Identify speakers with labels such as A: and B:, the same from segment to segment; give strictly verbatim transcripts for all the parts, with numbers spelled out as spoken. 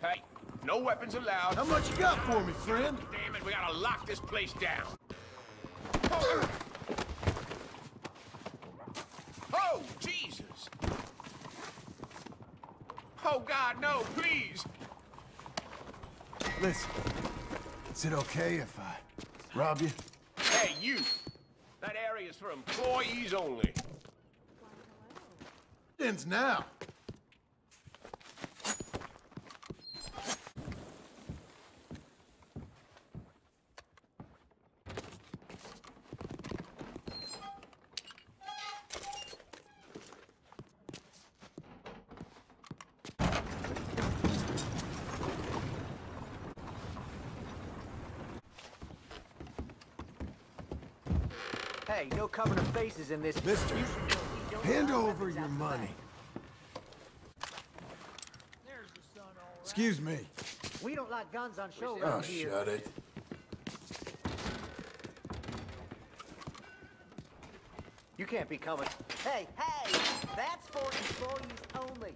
A: Hey, no weapons allowed.
B: How much you got for me, friend?
A: Damn it, we gotta lock this place down. Oh, oh Jesus. Oh, God, no, please.
B: Listen, is it okay if I rob you?
A: Hey, you. That area is for employees only.
B: Ends now.
C: Hey, no covering of faces in this.
B: Mister,
C: You should know we don't
B: hand
C: allow
B: over
C: weapons
B: your
C: out the
B: money.
C: back.
B: Excuse me.
C: We don't like guns on show
B: Oh,
C: around here.
B: shut it.
C: You can't be coming. Hey, hey! That's for employees only.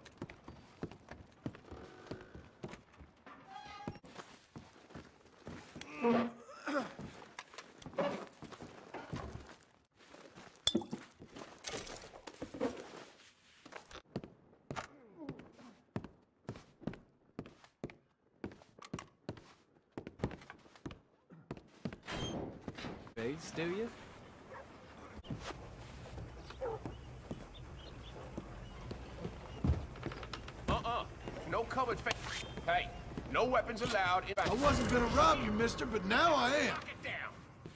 D: Face, do you?
A: Uh-uh. No covered face. Hey, no weapons allowed.
B: I wasn't gonna rob you, mister, but now I am.
A: Knock it down.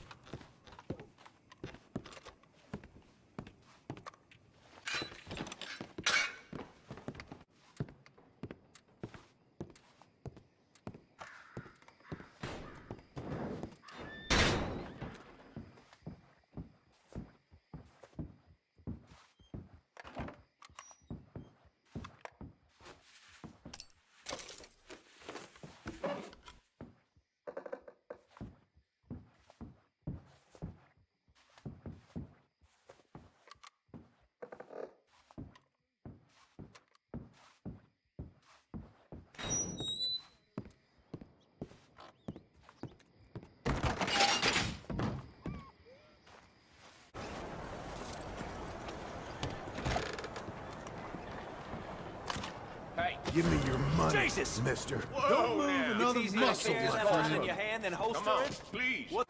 A: Hey,
B: Give me your money,
D: Jesus!
B: mister.
A: Whoa,
B: Don't move
A: now.
B: another
D: It's easy
B: muscle,
D: to carry
B: my
D: that holster in
B: friend.
D: your hand, then holster
A: come on,
D: it.
A: please.
D: What?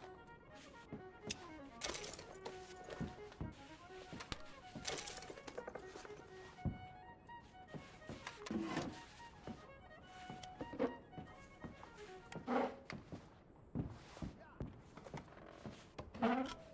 A: Huh?